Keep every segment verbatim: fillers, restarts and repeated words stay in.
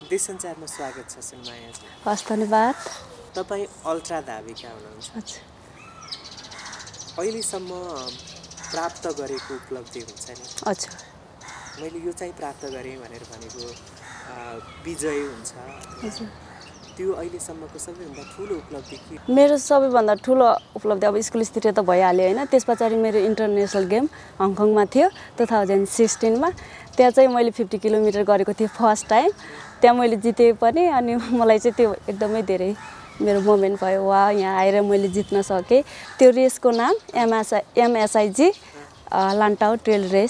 देशसञ्चारमा स्वागत छ सुनमायाजी। हस् धन्यवाद। तपाईँ अल्ट्रा धाविका हुनुहुन्छ। अच्छा। अहिलेसम्म प्राप्त गरेको उपलब्धि हुन्छ नि। अच्छा। मैले यो चाहिँ प्राप्त गरेँ भनेर भनेको विजय हुन्छ। हजुर। त्यो अहिलेसम्मको सबैभन्दा ठुलो उपलब्धि के? मेरो सबैभन्दा ठुलो उपलब्धि अब स्कुल स्तरीय त भइहाल्यो होइन। त्यस पछाडि मेरो इन्टरनेसनल गेम हङकङमा थियो टु थाउजन्ड सिक्सटिनमा। त्यहाँ चाहिँ मैले फिफ्टी किलोमिटर गरेको थिएँ फर्स्ट टाइम। त्यहाँ मैले जितेँ पनि अनि मलाई चाहिँ त्यो एकदमै धेरै मेरो मोमेन्ट भयो। वा यहाँ आएर मैले जित्न सकेँ। त्यो रेसको नाम M S I M S I G Lantau trail race.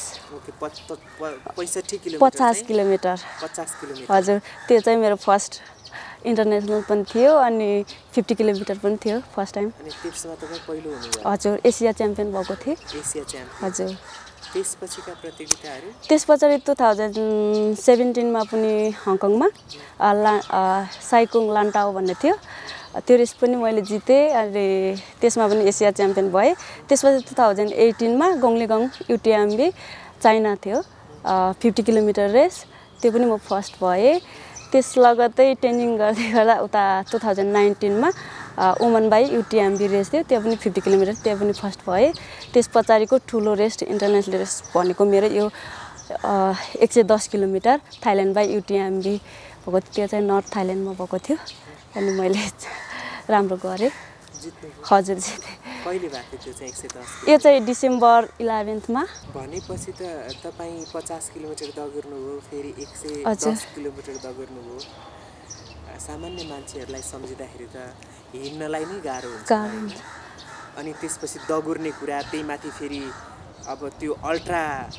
पचास किलोमिटर। पचास किलोमिटर। हजुर। त्यो चाहिँ मेरो फर्स्ट इन्टरनेसनल पनि थियो अनि फिफ्टी किलोमिटर पनि थियो फर्स्ट टाइम। अनि त्यसमा तपाईँ पहिलो हुनुभयो? हजुर। एसिया च्याम्पियन भएको थिएँ। Asia champion. हजुर। त्यसपछिका प्रतियोगिताहरू? त्यस पछाडि टु थाउजन्ड सेभेन्टिनमा पनि हङकङमा ला साइकोङ लान्टाओ भन्ने थियो। त्यो रेस पनि मैले जितेँ अनि त्यसमा पनि एसिया च्याम्पियन भएँ। त्यसपछि टु थाउजन्ड एटिनमा गोङलीगङ युटिएमबी चाइना थियो फिफ्टी किलोमिटर रेस। त्यो पनि म फर्स्ट भएँ। त्यस लगत्तै ट्रेनिङ गर्दै गर्दा उता टु थाउजन्ड नाइन्टिनमा ओमन बाई युटिएमबी रेस थियो। त्यो पनि फिफ्टी किलोमिटर त्यहाँ पनि फर्स्ट भएँ। त्यस पछाडिको ठुलो रेस इन्टरनेसनल रेस भनेको मेरो यो एक सय दस किलोमिटर थाइल्यान्ड बाई युटिएमबी भएको थियो। त्यो चाहिँ नर्थ थाइल्यान्डमा भएको थियो अनि मैले राम्रो गरेँ। हजुर जितेँ। कहिले भएको थियो चाहिँ एक सय दस? यो चाहिँ डिसेम्बर इलेभेन्थमा। भनेपछि त तपाईँ पचास किलोमिटर दगुर्नुभयो, फेरि एक सय दस किलोमिटर दगुर्नुभयो। सामान्य मान्छेहरूलाई सम्झिँदाखेरि त हिँड्नलाई नै गाह्रो हुन्छ। अनि त्यसपछि दगुर्ने कुरा, त्यही माथि फेरि अब त्यो अल्ट्रा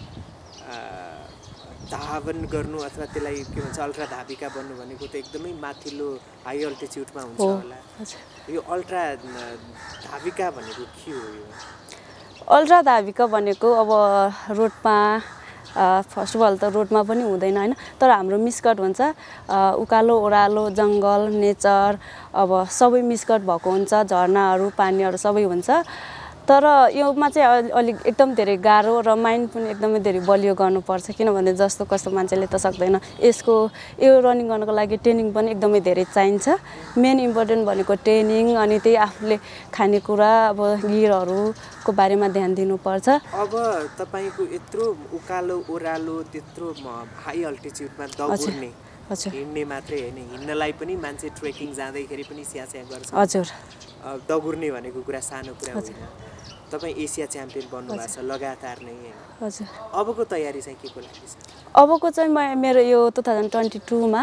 धावन गर्नु अथवा त्यसलाई के भन्छ अल्ट्रा धाविका बन्नु भनेको त एकदमै माथिल्लो हाई अल्टिच्युडमा हुन्छ होला। यो अल्ट्रा धाविका भनेको के हो? यो अल्ट्रा धाविका भनेको अब रोडमा फर्स्ट अफ अल त रोडमा पनि हुँदैन होइन। तर हाम्रो मिसकट हुन्छ उकालो ओह्रालो जङ्गल नेचर अब सबै मिसकट भएको हुन्छ। झरनाहरू पानीहरू सबै हुन्छ। तर योमा चाहिँ अलिक एकदम धेरै गाह्रो र माइन्ड पनि एकदमै धेरै बलियो गर्नुपर्छ। किनभने जस्तो कस्तो मान्छेले त सक्दैन। यसको यो रनिङ गर्नको लागि ट्रेनिङ पनि एकदमै धेरै चाहिन्छ। मेन इम्पोर्टेन्ट भनेको ट्रेनिङ अनि त्यही आफूले खानेकुरा अब गियरहरूको बारेमा ध्यान दिनुपर्छ। अब तपाईँको यत्रो उकालो ओह्रालो त्यत्रो हाई अल्टिच्युडमा दगुर्ने हिँड्ने मात्रै होइन, हिँड्नलाई पनि मान्छे ट्रेकिङ जाँदैखेरि पनि स्यास्या गर्छ। हजुर। दगुर्ने भनेको कुरा सानो कुरा होइन। तपाईँ एसिया च्याम्पियन बन्नुभएको छ लगातार नै होइन? हजुर। अबको तयारी चाहिँ के को लागि छ? अबको चाहिँ म मेरो यो टु थाउजन्ड ट्वेन्टी टूमा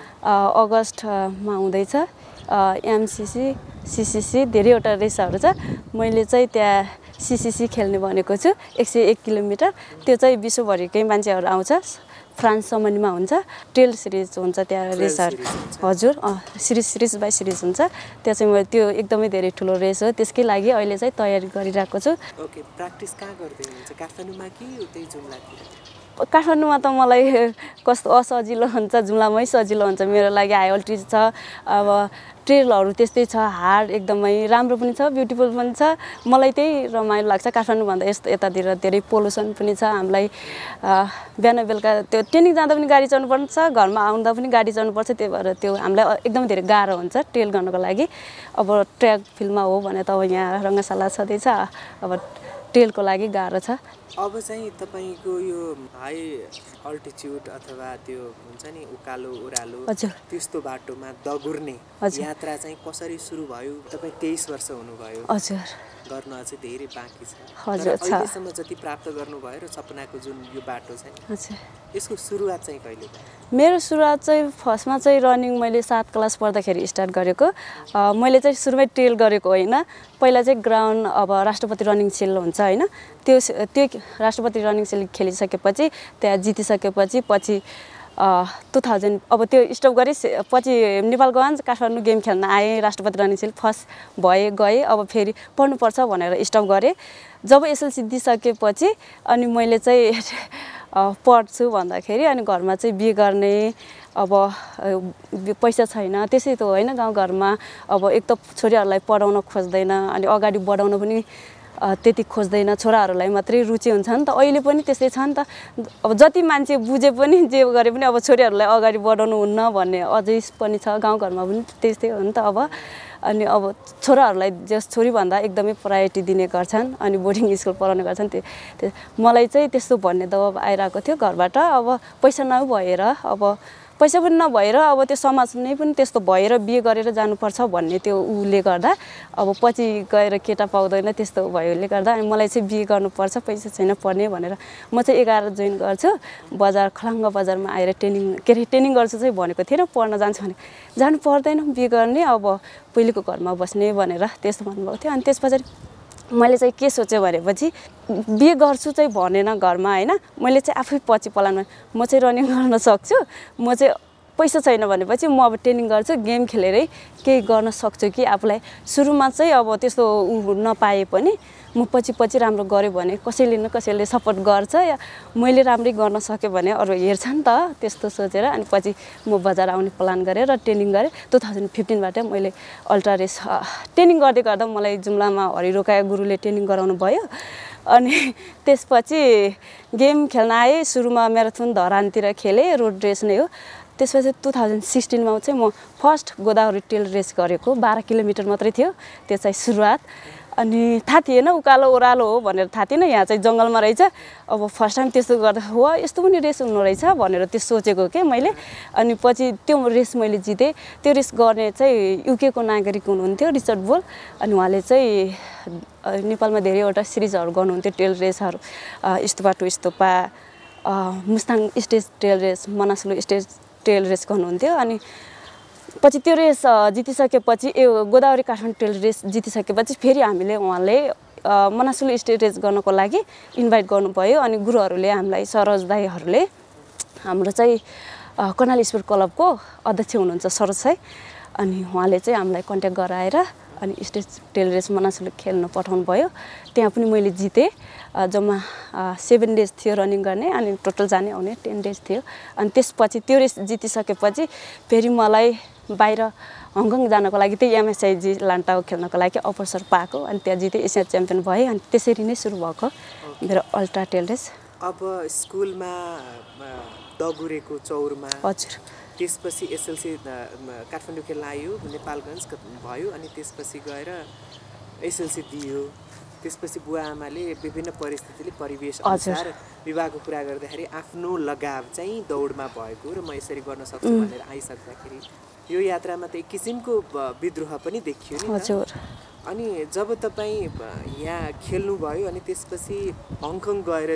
अगस्तमा हुँदैछ एमसिसी सिसिसी धेरैवटा रेसहरू छ। मैले चाहिँ त्यहाँ सिसिसी खेल्ने भनेको छु एक सय एक किलोमिटर। त्यो चाहिँ विश्वभरिकै मान्छेहरू आउँछ। फ्रान्ससम्ममा हुन्छ। ट्रेल सिरिज हुन्छ त्यहाँ रेसहरू। हजुर। सिरिज सिरिज बाई सिरिज हुन्छ त्यहाँ चाहिँ मैले त्यो एकदमै धेरै ठुलो रेस हो। त्यसकै लागि अहिले चाहिँ तयारी गरिरहेको छु। ओके। प्र्याक्टिस कहाँ गर्दै हुनुहुन्छ? काठमाडौँमा कि उतै जुम्लातिर? काठमाडौँमा त मलाई कस्तो असजिलो हुन्छ, जुम्लामै सजिलो हुन्छ मेरो लागि। हाई अल्टिट्युड छ अब ट्रेलहरू त्यस्तै छ, हार्ड एकदमै राम्रो पनि छ ब्युटिफुल पनि छ। मलाई त्यही रमाइलो लाग्छ। काठमाडौँभन्दा यस्तो यतातिर धेरै पोल्युसन पनि छ हामीलाई। बिहान बेलुका त्यो ट्रेनिङ जाँदा पनि गाडी चढ्नुपर्छ, घरमा आउँदा पनि गाडी चढ्नुपर्छ। त्यही भएर त्यो हामीलाई एकदमै धेरै गाह्रो हुन्छ ट्रेल गर्नको लागि। अब ट्र्याक फिल्डमा हो भने त अब यहाँ रङ्गशाला छँदैछ। अब ट्रेलको लागि गाह्रो छ। अब चाहिँ तपाईँको यो हाई अल्टिच्युड अथवा त्यो हुन्छ नि उकालो ओह्रालो त्यस्तो बाटोमा दगुर्ने यात्रा चाहिँ कसरी सुरु भयो? तपाईँ तेइस वर्ष हुनुभयो। हजुर। गर्न अझै धेरै बाँकी छ। हजुर। अहिलेसम्म जति प्राप्त गर्नुभयो र सपनाको जुन यो बाटो छ हजुर यसको सुरुवात चाहिँ कहिले भयो? मेरो सुरुवात चाहिँ फर्स्टमा चाहिँ रनिङ मैले सात क्लास पढ्दाखेरि स्टार्ट गरेको। मैले चाहिँ सुरुमै ट्रेल गरेको होइन। पहिला चाहिँ ग्राउन्ड अब राष्ट्रपति रनिङ सेल हुन्छ होइन, त्यो त्यो राष्ट्रपति रनिङ सेल खेलिसकेपछि त्यहाँ जितिसकेपछि पछि टु थाउजन्ड अब त्यो स्टप गरेँ। पछि नेपाल गएँ, काठमाडौँ गेम खेल्न आएँ। राष्ट्रपति रनिङ सेल फर्स्ट भए गएँ। अब फेरि पढ्नुपर्छ भनेर स्टप गरेँ। जब एसएलसी दिइसकेपछि अनि मैले चाहिँ पढ्छु भन्दाखेरि अनि घरमा चाहिँ बिहे गर्ने अब पैसा छैन त्यसै त होइन गाउँघरमा। अब एक त छोरीहरूलाई पढाउन खोज्दैन अनि अगाडि बढाउन पनि त्यति खोज्दैन, छोराहरूलाई मात्रै रुचि हुन्छ नि त। अहिले पनि त्यस्तै छ नि त। अब जति मान्छे बुझे पनि जे गरे पनि अब छोरीहरूलाई अगाडि बढाउनु हुन्न भन्ने अझै पनि छ, गाउँघरमा पनि त्यस्तै हो नि त। अब अनि अब छोराहरूलाई जस छोरीभन्दा एकदमै प्रायोरिटी दिने गर्छन् अनि बोर्डिङ स्कुल पढाउने गर्छन्। त्यो मलाई चाहिँ त्यस्तो भन्ने दबाब आइरहेको थियो घरबाट। अब पैसा नभएर, अब पैसा पनि नभएर, अब त्यो समाज नै पनि त्यस्तो भएर बिहे गरेर जानुपर्छ भन्ने त्यो उले गर्दा अब पछि गएर केटा पाउँदैन त्यस्तो भएकोले गर्दा अनि मलाई चाहिँ बिहे गर्नुपर्छ, पैसा छैन पढ्ने भनेर म चाहिँ एघार जोइन गर्छु। बजार खलाङ्ग बजारमा आएर ट्रेनिङ के अरे ट्रेनिङ गर्छु चाहिँ भनेको थिएन, पढ्न जान्छु भने जानु पर्दैन बिहे गर्ने, अब पहिलेको घरमा बस्ने भनेर त्यस्तो भन्नुभएको थियो। अनि त्यस पछाडि मैले चाहिँ के सोचेँ भनेपछि बिहे गर्छु चाहिँ भनेन घरमा होइन, मैले चाहिँ आफै पछि प्लानमा म चाहिँ रनिङ गर्न सक्छु, म चाहिँ पैसा छैन भनेपछि म अब ट्रेनिङ गर्छु, गेम खेलेरै केही गर्न सक्छु कि आफूलाई। सुरुमा चाहिँ अब त्यस्तो उ नपाए पनि म पछि पछि राम्रो गरेँ भने कसैले न कसैले सपोर्ट गर्छ, या मैले राम्रै गर्न सकेँ भने अरू हेर्छ नि त, त्यस्तो सोचेर अनि पछि म बजार आउने प्लान गरेँ र ट्रेनिङ गरेँ। टु थाउजन्ड फिफ्टिनबाट मैले अल्ट्रा रेस ट्रेनिङ गर्दै गर्दा मलाई जुम्लामा हरिरोका गुरुले ट्रेनिङ गराउनु भयो। अनि त्यसपछि गेम खेल्न आएँ। सुरुमा म्याराथन धरानतिर खेलेँ, रोड रेस नै हो। त्यसपछि टु थाउजन्ड सिक्सटिनमा चाहिँ म फर्स्ट गोदावरी टेल रेस गरेको, बाह्र किलोमिटर मात्रै थियो त्यो चाहिँ सुरुवात। अनि थाहा थिएन उकालो ओह्रालो हो भनेर थाहा थिएन, यहाँ चाहिँ जङ्गलमा रहेछ। अब फर्स्ट टाइम त्यस्तो गर्दा हो यस्तो पनि रेस हुनु रहेछ भनेर त्यो सोचेको के मैले। अनि पछि त्यो रेस मैले जितेँ। त्यो रेस गर्ने चाहिँ युकेको नागरिक हुनुहुन्थ्यो रिचर्ड बोल, अनि उहाँले चाहिँ नेपालमा धेरैवटा सिरिजहरू गर्नुहुन्थ्यो टेल रेसहरू, Stupa to Stupa, Mustang stage trail race, Manaslu stage trail race गर्नुहुन्थ्यो। अनि पछि त्यो रेस जितिसकेपछि ए गोदावरी काठमाडौँ टेल रेस जितिसकेपछि फेरि हामीले उहाँले मनासुलु स्टेज रेस गर्नको लागि इन्भाइट गर्नुभयो। अनि गुरुहरूले हामीलाई सरोज दाईहरूले, हाम्रो चाहिँ कर्णाली स्पोर्ट क्लबको अध्यक्ष हुनुहुन्छ सरोज साई, अनि उहाँले चाहिँ हामीलाई कन्ट्याक्ट गराएर अनि स्टेज टेल रेस मनासुलु खेल्न पठाउनु भयो। त्यहाँ पनि मैले जितेँ। जम्मा सेभेन डेज थियो रनिङ गर्ने, अनि टोटल जाने आउने टेन डेज थियो। अनि त्यसपछि त्यो रेस जितिसकेपछि फेरि मलाई बाहिर हङकङ जानको लागि त्यही एमएसआइजी लान्टाउ खेल्नको लागि अवसर पाएको, अनि त्यहाँ जितेँ, एसिया च्याम्पियन भएँ। अनि त्यसरी नै सुरु भएको मेरो अल्ट्रा टेल रेस। अब स्कुलमा दगुरेको चौरमा, हजुर, त्यसपछि एसएलसी काठमाडौँ खेल्न आयो, नेपालगञ्ज भयो, अनि त्यसपछि गएर एसएलसी दियो। त्यसपछि बुवा आमाले विभिन्न परिस्थितिले परिवेश अनुसार विवाहको कुरा गर्दाखेरि आफ्नो लगाव चाहिँ दौडमा भएको र म यसरी गर्न सक्छु भनेर आइसक्दाखेरि यो यात्रामा त एक किसिमको विद्रोह पनि देखियो नि त। अनि जब तपाईँ यहाँ खेल्नुभयो अनि त्यसपछि हङकङ गएर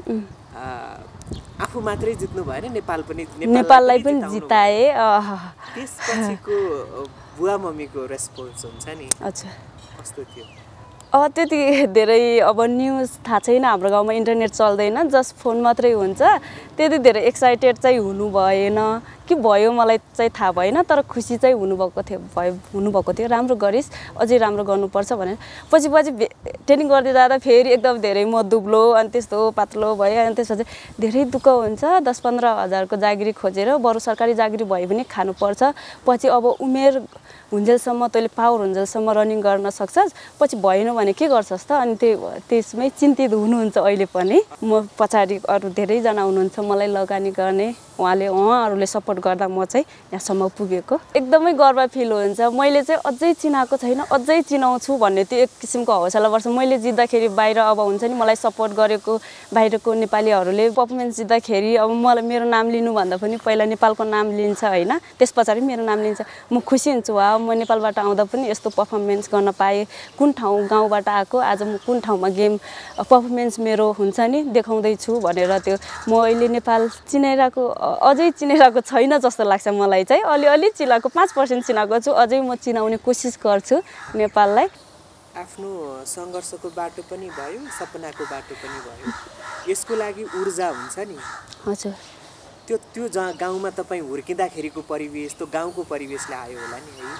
आफू मात्रै जित्नु भएन, नेपाल पनि नेपाललाई पनि जिताए। त्यसपछिको बुवा मम्मीको रेस्पोन्स हुन्छ नि, अच्छा कस्तो थियो? अब त्यति धेरै अब न्युज थाहा छैन, हाम्रो गाउँमा इन्टरनेट चल्दैन, जस्ट फोन मात्रै हुन्छ। त्यति धेरै एक्साइटेड चाहिँ हुनु भएन कि भयो मलाई चाहिँ थाहा भएन, तर खुसी चाहिँ हुनुभएको थियो, भयो हुनुभएको थियो राम्रो गरिस्, अझै राम्रो गर्नुपर्छ भनेर। पछि पछि ट्रेनिङ गर्दै जाँदा फेरि एकदम धेरै म दुब्लो अनि त्यस्तो पातलो भयो। अनि त्यसपछि धेरै दुःख हुन्छ, दस पन्ध्र हजारको जागिरी खोजेर बरु सरकारी जागिरी भए पनि खानुपर्छ। पछि अब उमेर हुन्जेलसम्म तैँले पावर हुन्जेलसम्म रनिङ गर्न सक्छस्, पछि भएन भने के गर्छस् त? अनि त्यो त्यसमै चिन्तित हुनुहुन्छ अहिले पनि। म पछाडि अरू धेरैजना हुनुहुन्छ मलाई लगानी गर्ने, उहाँले उहाँहरूले सपोर्ट गर्दा म चाहिँ यहाँसम्म पुगेको एकदमै गर्व फिल हुन्छ। मैले चाहिँ अझै चिनाएको छैन, अझै चिनाउँछु भन्ने त्यो एक किसिमको हौसला बढ्छ। मैले जित्दाखेरि बाहिर अब हुन्छ नि मलाई सपोर्ट गरेको बाहिरको नेपालीहरूले पर्फर्मेन्स जित्दाखेरि अब मलाई मेरो नाम लिनुभन्दा पनि पहिला नेपालको नाम लिन्छ होइन, त्यस पछाडि मेरो नाम लिन्छ। म खुसी हुन्छु, वा म नेपालबाट आउँदा पनि यस्तो पर्फर्मेन्स गर्न पाएँ, कुन ठाउँ गाउँबाट आएको आज म कुन ठाउँमा गेम पर्फर्मेन्स मेरो हुन्छ नि देखाउँदैछु भनेर त्यो म अहिले नेपाल चिनाइरहेको अझै चिनाइरहेको छैन जस्तो लाग्छ मलाई चाहिँ। अलिअलि चिनाएको पाँच पर्सेन्ट चिनाएको छु, अझै म चिनाउने कोसिस गर्छु नेपाललाई। आफ्नो सङ्घर्षको बाटो पनि भयो, सपनाको बाटो पनि भयो, यसको लागि ऊर्जा हुन्छ नि। हजुर, त्यो त्यो जहाँ गाउँमा तपाईँ हुर्किँदाखेरिको परिवेश, त्यो गाउँको परिवेशले आयो होला नि है?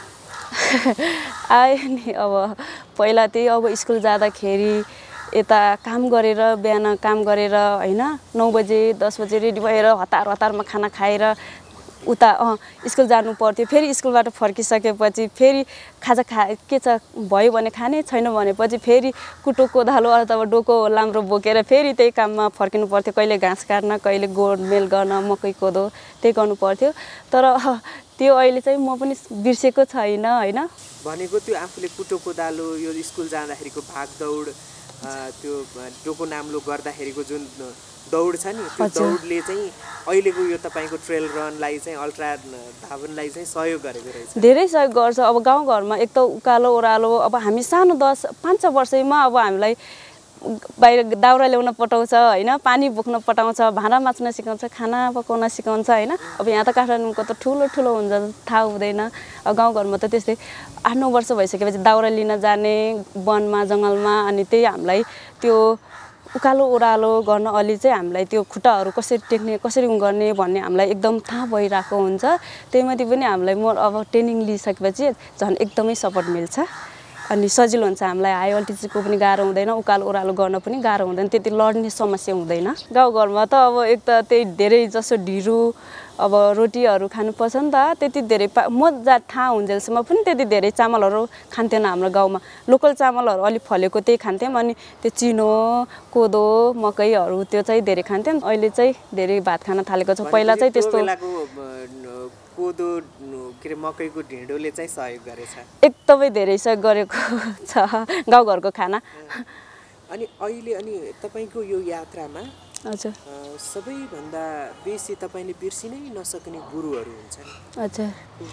आयो नि। अब पहिला त्यही अब स्कुल जाँदाखेरि यता काम गरेर बिहान काम गरेर होइन, नौ बजे दस बजे रेडी भएर हतार हतारमा खाना खाएर उता अँ स्कुल जानु पर्थ्यो फेरि स्कुलबाट फर्किसकेपछि फेरि खाजा खा के छ भयो भने खाने छैन भनेपछि फेरि कुटो कोदालो अथवा डोको लाम्रो बोकेर फेरि त्यही काममा फर्किनु पर्थ्यो कहिले घाँस काट्न कहिले गोडमेल गर्न मकै कोदो त्यही गर्नु पर्थ्यो तर त्यो अहिले चाहिँ म पनि बिर्सेको छैन हैन भनेको त्यो आफूले कुटो कोदालो यो स्कुल जाँदाखेरिको भागदौड त्यो डोको नाम्लो गर्दाखेरिको जुन दौड छ नि त्यो दौडले चाहिँ अहिलेको यो तपाईको ट्रेल रनलाई चाहिँ अल्ट्रा धावनलाई चाहिँ सहयोग गरेको रहेछ धेरै सहयोग गर्छ अब गाउँघरमा एक त उकालो ओह्रालो अब हामी सानो दस पाँच छ वर्षैमा अब हामीलाई बाहिर दाउरा ल्याउन पठाउँछ हैन पानी बोक्न पठाउँछ भाँडा माझ्न सिकाउँछ खाना पकाउन सिकाउँछ हैन अब यहाँ त काठमाडौँको त ठुलो ठुलो हुन्छ थाहा हुँदैन अब गाउँघरमा त त्यस्तै आठ नौ वर्ष भइसकेपछि दाउरा लिन जाने वनमा जङ्गलमा अनि त्यही हामीलाई त्यो उकालो ओह्रालो गर्न अलि चाहिँ हामीलाई त्यो खुट्टाहरू कसरी टेक्ने कसरी गर्ने भन्ने हामीलाई एकदम थाहा भइरहेको हुन्छ त्यहीमाथि पनि हामीलाई म अब ट्रेनिङ लिइसकेपछि झन् एकदमै सपोर्ट मिल्छ अनि सजिलो हुन्छ हामीलाई हाई अल्टिट्युडको पनि गाह्रो हुँदैन उकालो ओह्रालो गर्न पनि गाह्रो हुँदैन त्यति लड्ने समस्या हुँदैन गाउँघरमा त अब एक त त्यही धेरै जसो ढिरो अब रोटीहरू खानुपर्छ नि त त्यति धेरै म जा थाहा हुन्जेलसम्म पनि त्यति धेरै चामलहरू खान्थेन हाम्रो गाउँमा लोकल चामलहरू अलि फलेको त्यही खान्थ्यौँ अनि त्यो चिनो कोदो मकैहरू त्यो चाहिँ धेरै खान्थ्यौँ अहिले चाहिँ धेरै भात खान थालेको छ पहिला चाहिँ त्यस्तो कोदो के रे मकैको ढिँडोले चाहिँ सहयोग गरेछ एकदमै धेरै सहयोग गरेको छ गाउँघरको खाना अनि अहिले अनि तपाईको यो यात्रामा हजुर सबैभन्दा बेसी तपाईले बिर्सिनै नसक्ने गुरुहरू हुन्छन् हजुर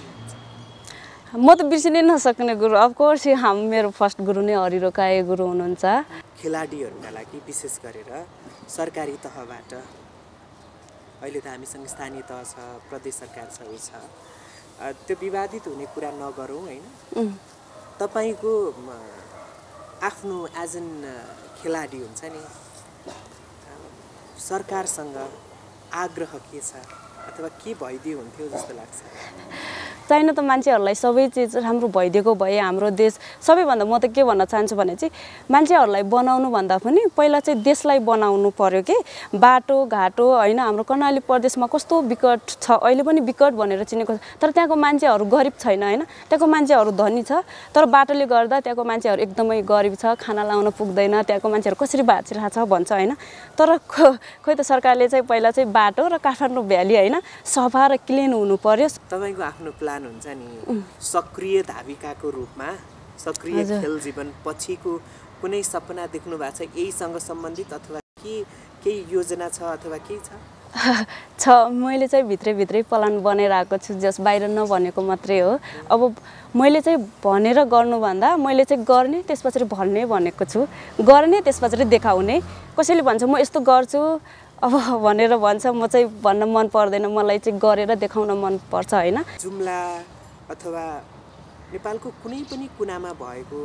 म त बिर्सिनै नसक्ने गुरु अफ कोर्स हाम मेरो फर्स्ट गुरु नै हरिरोकाए गुरु हुनुहुन्छ खेलाडीहरूका लागि विशेष गरेर सरकारी तहबाट अहिले त हामीसँग स्थानीय तह छ प्रदेश सरकार छ उ छ त्यो विवादित हुने कुरा नगरौँ हैन तपाईको आफ्नो एज एन खेलाडी हुन्छ नि सरकारसँग आग्रह के छ अथवा के भइदियो हुन्थ्यो जस्तो लाग्छ चाहिन त मान्छेहरूलाई सबै चिज राम्रो भइदिएको भए हाम्रो देश सबैभन्दा म त के भन्न चाहन्छु भने चाहिँ मान्छेहरूलाई बनाउनु भन्दा पनि पहिला चाहिँ देशलाई बनाउनु पर्यो कि बाटो घाटो हैन हाम्रो कर्णाली प्रदेशमा कस्तो विकट छ अहिले पनि विकट भनेर चिनेको छ तर त्यहाँको मान्छेहरू गरिब छैन हैन त्यहाँको मान्छेहरू धनी छ तर बाटोले गर्दा त्यहाँको मान्छेहरू एकदमै गरिब छ खाना लाउन पुग्दैन त्यहाँको मान्छेहरू कसरी बाँचिरहेको छ भन्छ हैन तर खोइ त सरकारले चाहिँ पहिला चाहिँ बाटो र काठमाडौँ भ्याली हैन सफा र क्लिन हुनु पर्यो तपाईको आफ्नो प्लान हुन्छ नि सक्रिय धाविकाको रूपमा सक्रिय खेल जीवन पछिको कुनै सपना देख्नु भएको छ यहीसँग सम्बन्धित अथवा के केही योजना छ अथवा के छ छ मैले चाहिँ भित्रै भित्रै प्लान बनाइरहेको छु जस बाहिर नभनेको मात्रै हो अब मैले चाहिँ भनेर गर्नु भन्दा मैले चाहिँ गर्ने त्यसपछि भन्ने भनेको छु गर्ने त्यसपछि देखाउने कसैले भन्छ म यस्तो गर्छु अब भनेर भन्छ म चाहिँ भन्न मन पर्दैन मलाई चाहिँ गरेर देखाउन मन पर्छ हैन जुम्ला अथवा नेपालको कुनै पनि कुनामा भएको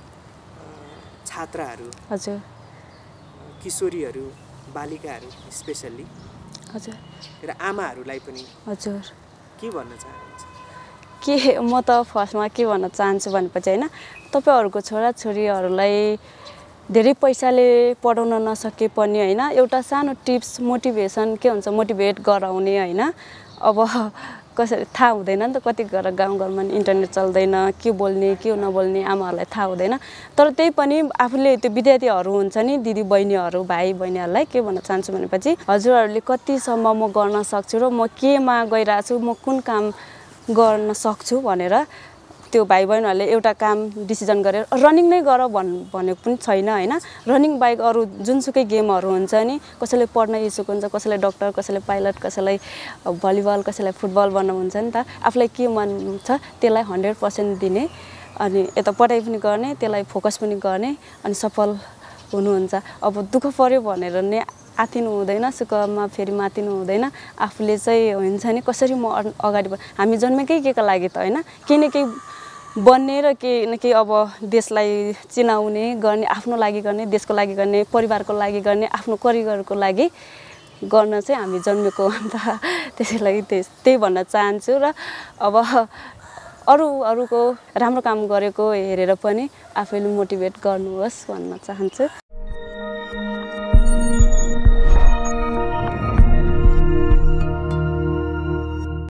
छात्राहरू हजुर किशोरीहरू बालिकाहरू स्पेशली हजुर र आमाहरूलाई पनि हजुर के भन्न चाहनुहुन्छ के म त फर्स्टमा के भन्न चाहन्छु भनेपछि हैन तपाईहरुको छोराछोरीहरूलाई धेरै पैसाले पढाउन नसके पनि हैन एउटा सानो टिप्स मोटिभेसन के हुन्छ मोटिभेट गराउने हैन अब कसरी थाहा हुँदैन नि त कति घर गाउँघरमा इन्टरनेट चल्दैन के बोल्ने के नबोल्ने आमाहरूलाई थाहा हुँदैन तर त्यही पनि आफूले त्यो विद्यार्थीहरू हुन्छ नि दिदी बहिनीहरू भाइ बहिनीहरूलाई के भन्न चाहन्छु भनेपछि हजुरहरूले कतिसम्म म गर्न सक्छु र म केमा गइरहेछु म कुन काम गर्न सक्छु भनेर त्यो भाइ बहिनीहरूले एउटा काम डिसिजन गरेर रनिङ नै गर भन् भनेको पनि छैन हैन रनिङ बाइक अरु जुनसुकै गेमहरू हुन्छ नि कसैले पढ्न इच्छुक हुन्छ कसैले डाक्टर कसैले पाइलट कसैलाई भलिबल कसैलाई फुटबल बन्न हुन्छ नि त आफुलाई के मन छ त्यसलाई हन्ड्रेड पर्सेन्ट दिने अनि यता पढाइ पनि गर्ने त्यसलाई फोकस पनि गर्ने अनि सफल हुनुहुन्छ अब दुःख पर्यो भनेर नै आतिनु हुँदैन सुखमा फेरि मातिनु हुँदैन आफूले चाहिँ हुन्छ नि कसरी म अगाडि हामी जन्मेकै केका लागि त हैन केही न केही बन्ने र केही न केही अब देशलाई चिनाउने गर्ने आफ्नो लागि गर्ने देशको लागि गर्ने परिवारको लागि गर्ने आफ्नो करियरको लागि गर्न चाहिँ हामी जन्मेको अन्त त्यसैलाई त्यही भन्न चाहन्छु र अब अरु अरुको राम्रो काम गरेको हेरेर पनि आफैले मोटिभेट गर्नुहोस् भन्न चाहन्छु।